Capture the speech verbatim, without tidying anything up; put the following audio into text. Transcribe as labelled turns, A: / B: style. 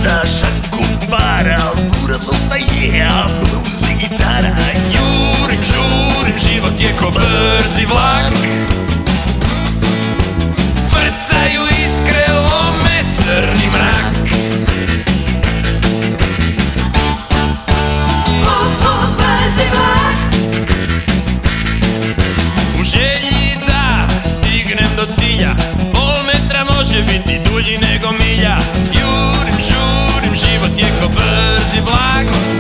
A: za šanku para, kuras ostaje, a blues i gitara. Jurim, žurim, život je ko brzi vlak, vrcaju iskre, lome crni mrak. Brzi vlak, u želji da stignem do cilja, pol metra može biti dulji nego milja. Jurim, žurim, život je ko brzi vlak,